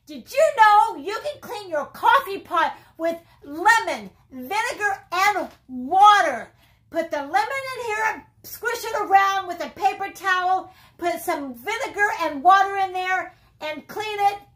Did you know you can clean your coffee pot with lemon, vinegar, and water? Put the lemon in here, squish it around with a paper towel, put some vinegar and water in there, and clean it.